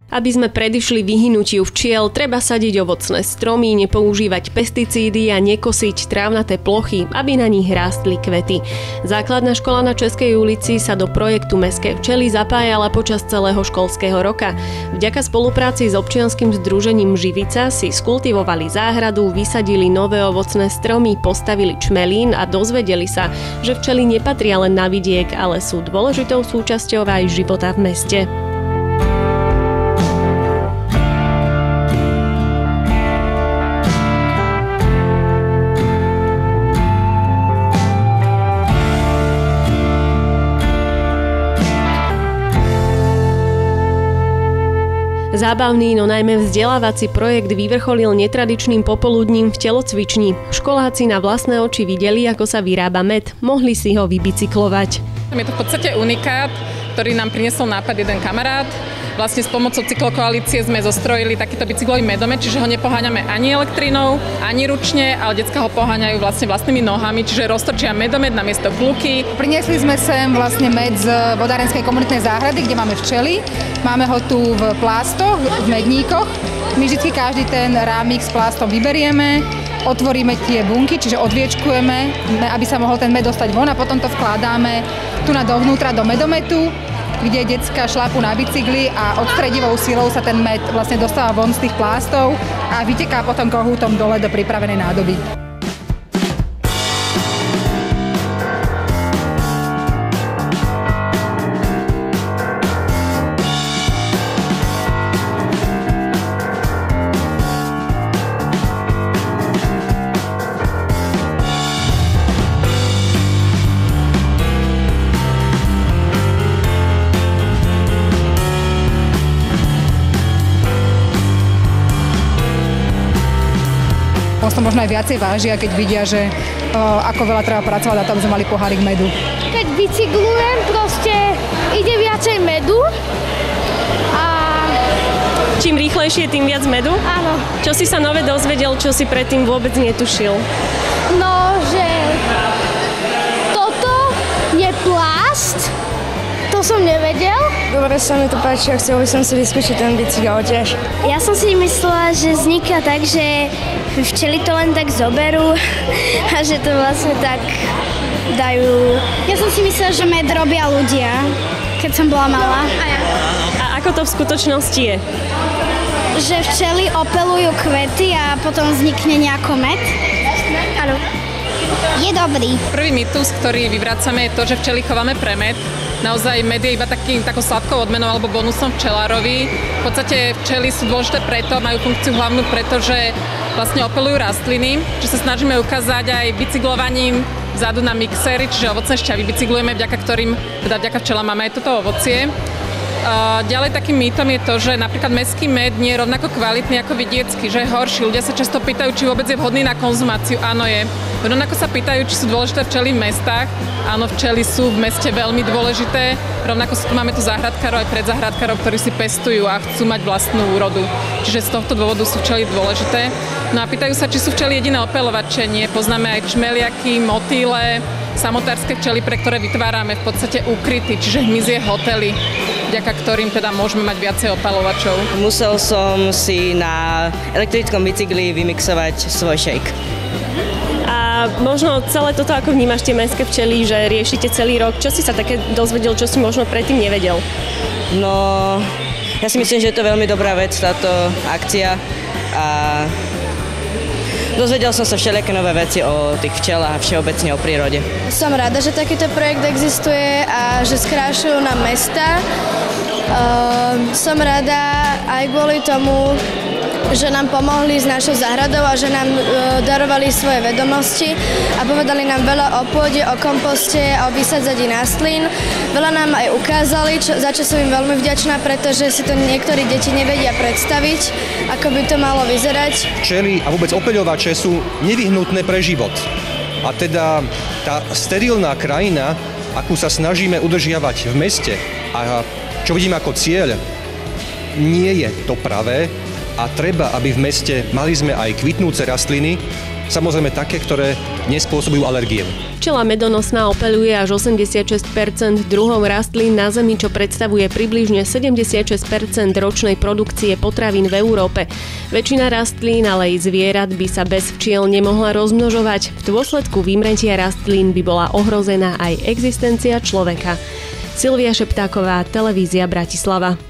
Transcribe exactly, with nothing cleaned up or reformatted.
Aby sme predišli vyhynutiu včiel, treba sadiť ovocné stromy, nepoužívať pesticídy a nekosiť trávnaté plochy, aby na nich rástli kvety. Základná škola na Českej ulici sa do projektu Mestské včely zapájala počas celého školského roka. Vďaka spolupráci s občianskym združením Živica si skultivovali záhradu, vysadili nové ovocné stromy, postavili čmelín a dozvedeli sa, že včely nepatria len na vidiek, ale sú dôležitou súčasťou aj života v meste. Zábavný, no najmä vzdelávací projekt vyvrcholil netradičným popoludním v telocvični. Školáci na vlastné oči videli, ako sa vyrába med. Mohli si ho vybicyklovať. Je to v podstate unikát, ktorý nám priniesol nápad jeden kamarát. Vlastne s pomocou cyklokoalície sme zostrojili takýto bicyklový medomet, čiže ho nepoháňame ani elektrinou, ani ručne, ale decká ho poháňajú vlastne vlastnými nohami, čiže roztočia medomet namiesto kluky. Priniesli sme sem vlastne med z vodárenskej komunitnej záhrady, kde máme včely. Máme ho tu v plástoch, v medníkoch. My vždy každý ten rámik s plástom vyberieme, otvoríme tie bunky, čiže odviečkujeme, aby sa mohol ten med dostať von a potom to vkladáme tu na dovnútra do medometu, kde decká šlapu na bicykli a odstredivou silou sa ten med vlastne dostáva von z tých plástov a vyteká potom kohútom dole do pripravenej nádoby. To možno aj viacej vážia, keď vidia, že o, ako veľa treba pracovať na to, aby sme mali pohárik medu. Keď bicyklujem, proste ide viacej medu a... Čím rýchlejšie, tým viac medu? Áno. Čo si sa nové dozvedel, čo si predtým vôbec netušil? No, že toto je plast, to som nevedel. Dobre sa mi to páči a chcel by som si vyskúšiť ten bicykel tiež. Ja som si myslela, že vzniká tak, že včely to len tak zoberú a že to vlastne tak dajú. Ja som si myslela, že med robia ľudia, keď som bola malá. A, ja. A ako to v skutočnosti je? Že včely opelujú kvety a potom vznikne nejako med. Áno. Je dobrý. Prvý mýtus, ktorý vyvracame, je to, že včely chováme pre med. Naozaj med je iba taký, takou sladkou odmenou alebo bonusom včelárovi. V podstate včely sú dôležité preto, majú funkciu hlavnú preto, že vlastne opelujú rastliny, čo sa snažíme ukázať aj bicyklovaním vzadu na mixéry, čiže ovocné šťavy bicyklujeme, vďaka ktorým, teda vďaka včelám máme aj toto ovocie. Uh, ďalej takým mýtom je to, že napríklad mestský med nie je rovnako kvalitný ako vidiecky, že je horší. Ľudia sa často pýtajú, či vôbec je vhodný na konzumáciu. Áno, je. Rovnako sa pýtajú, či sú dôležité včely v mestách. Áno, včely sú v meste veľmi dôležité. Rovnako tu máme tu záhradkárov aj predzáhradkárov, ktorí si pestujú a chcú mať vlastnú úrodu. Čiže z tohto dôvodu sú včely dôležité. No a pýtajú sa, či sú včely jediné opeľovače. Nie, poznáme aj čmeliaky, motýle, samotárske včely, pre ktoré vytvárame v podstate ukryty, čiže hmyzie hotely, vďaka ktorým teda môžeme mať viacej opaľovačov. Musel som si na elektrickom bicykli vymixovať svoj shake. A možno celé toto, ako vnímaš tie mestské včely, že riešite celý rok, čo si sa také dozvedel, čo si možno predtým nevedel? No, ja si myslím, že je to veľmi dobrá vec, táto akcia. A dozvedel som sa všelijaké nové veci o tých včelách a všeobecne o prírode. Som rada, že takýto projekt existuje a že skrášujú nám mesta. Uh, som rada aj kvôli tomu, že nám pomohli s našou záhradou a že nám uh, darovali svoje vedomosti a povedali nám veľa o pôde, o komposte a o vysadzadí rastlín. Veľa nám aj ukázali, čo, za čo som im veľmi vďačná, pretože si to niektorí deti nevedia predstaviť, ako by to malo vyzerať. Včely a vôbec opeľovače sú nevyhnutné pre život. A teda tá sterilná krajina, akú sa snažíme udržiavať v meste a čo vidíme ako cieľ, nie je to pravé a treba, aby v meste mali sme aj kvitnúce rastliny, samozrejme také, ktoré nespôsobujú alergie. Včela medonosná opeľuje až osemdesiatšesť percent druhov rastlín na Zemi, čo predstavuje približne sedemdesiatšesť percent ročnej produkcie potravín v Európe. Väčšina rastlín, ale aj zvierat by sa bez včiel nemohla rozmnožovať. V dôsledku vymretia rastlín by bola ohrozená aj existencia človeka. Silvia Šeptáková, televízia Bratislava.